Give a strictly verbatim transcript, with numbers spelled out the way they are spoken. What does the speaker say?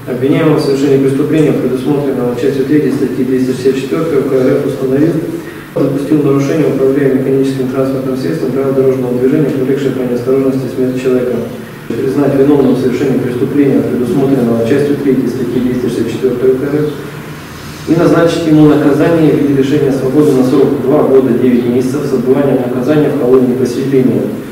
Обвиняемого в совершении преступления, предусмотренного частью третьей статьи двести шестьдесят четыре УК РФ, установил, допустил нарушение управления механическим транспортным средством правил дорожного движения, повлекшее по неосторожности смерть человека. Признать виновным в совершении преступления, предусмотренного частью третьей статьи двести шестьдесят четыре УК РФ, и назначить ему наказание в виде лишения свободы на срок два года девять месяцев с отбыванием наказания в колонии поселения.